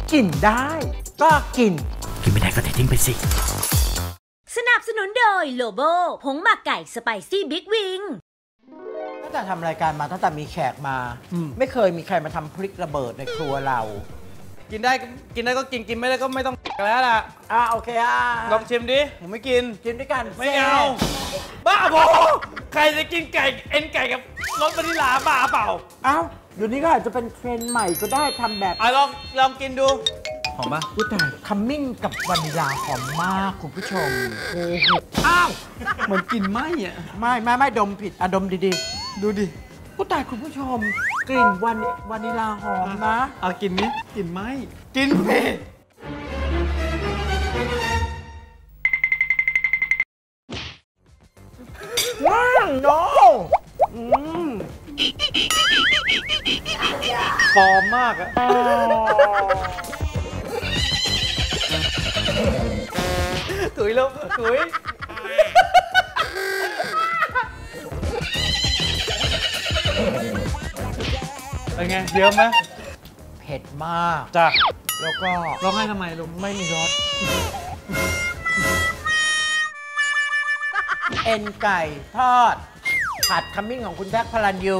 กินได้ก็กินไม่ได้ก็ทิ้งไปสิสนับสนุนโดยโลโบผงหมักไก่สไปซี่บิ๊กวิงตั้งแต่ทำรายการมาตั้งแต่มีแขกมาไม่เคยมีใครมาทำพริกระเบิดในครัวเรากินได้ก็กินไม่ได้ก็ไม่ต้องแล้วล่ะโอเคลองชิมดิผมไม่กินด้วยกันไม่เอาบ้าบอใครจะกินไก่เอ็นไก่กับรสวานิลาบ้าเปล่าเดี๋ยวนี้ก็อาจจะเป็นเทรนด์ใหม่ก็ได้ทำแบบลองกินดูหอมปะอุ้ยแต่คัมมิ่งกับวานิลาหอมมากคุณผู้ชมเหมือนกินไหมไม่ดมผิดดมดีๆดูดิอุ้ยแต่คุณผู้ชมกลิ่นวานิลาหอมนะกินนี้กินไหมกินเผ็ดว้าวโน้ปลอมมากถุยแล้วถุยเป็นไงเยอะไหมเผ็ดมากจ้ะแล้วก็ร้องไห้ทำไมลุงไม่มีรสเอ็นไก่ทอดผัดคัมมิ่งของคุณแท็กพลันยู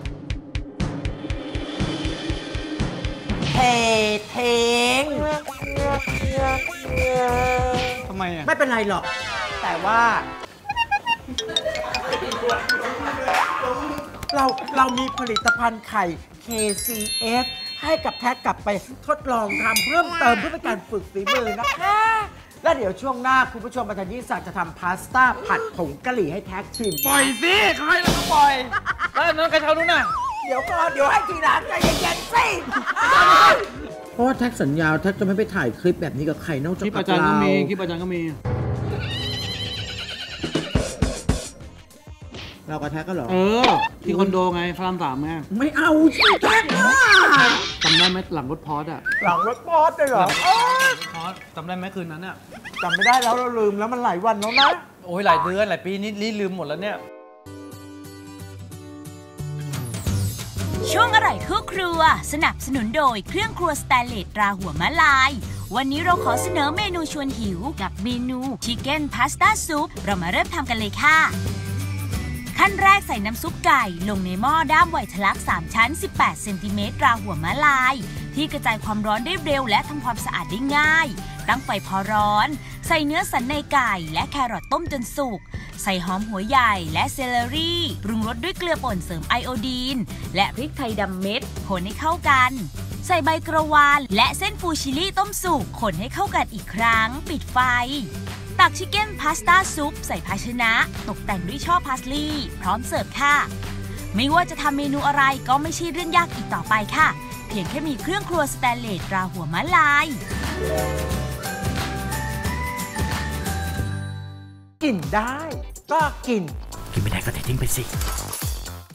เทงทำไมไม่เป็นไรหรอกแต่ว่าเรามีผลิตภัณฑ์ไข่ KCF ให้กับแท็กกลับไปทดลองทำเพิ่มเติมเพื่อเป็นการฝึกฝีมือนะคะแล้วเดี๋ยวช่วงหน้าคุณผู้ชมอาจารย์ยิ่งศักดิ์จะทำพาสต้าผัดผงกะหรี่ให้แท็กชิมปล่อยสิเขาให้เราปล่อยแล้วน้องกระเช้านู้นน่ะเดี๋ยวก่อนเดี๋ยวให้ทีหลังใจเย็นๆสิเพราะว่าแท็กสัญญาแท็กจะไม่ไปถ่ายคลิปแบบนี้กับใครนอกจากคลิปอาจารย์ก็มีคลิปอาจารย์ก็มีเรากับแท็กก็เหรอที่คอนโดไงพระราม3ไงไม่เอาสิแท็กจำได้ไหมหลังรถพอสหลังรถพอสเลยเหรอพอสจำได้ไหมคืนนั้นจำไม่ได้แล้วเราลืมแล้วมันหลายวันแล้วนะโอ้ยหลายเดือนหลายปีนี่ลืมหมดแล้วเนี่ยช่วงอร่อยทั่วครัวสนับสนุนโดยเครื่องครัวสแตนเลสตราหัวมะลายวันนี้เราขอเสนอเมนูชวนหิวกับเมนูชิคเก้นพาสต้าซุปเรามาเริ่มทำกันเลยค่ะขั้นแรกใส่น้ำซุปไก่ลงในหม้อด้ามไวทะลัก3ชั้น18เซนติเมตรราหัวมะลายที่กระจายความร้อนได้เร็วและทำความสะอาดได้ง่ายตั้งไฟพอร้อนใส่เนื้อสันในไก่และแครอทต้มจนสุกใส่หอมหัวใหญ่และเซเลอรี่ปรุงรสด้วยเกลือป่นเสริมไอโอดีนและพริกไทยดำเม็ดคนให้เข้ากันใส่ใบกระวานและเส้นฟูชิลี่ต้มสุกคนให้เข้ากันอีกครั้งปิดไฟตักชิคเก้นพาสต้าซุปใส่ภาชนะตกแต่งด้วยช่อพาสลีย์พร้อมเสิร์ฟค่ะไม่ว่าจะทำเมนูอะไรก็ไม่ใช่เรื่องยากอีกต่อไปค่ะเพียงแค่มีเครื่องครัวสแตนเลสตราหัวมะลายกินได้ก็กินไม่ได้ก็ทิ้งไปสิ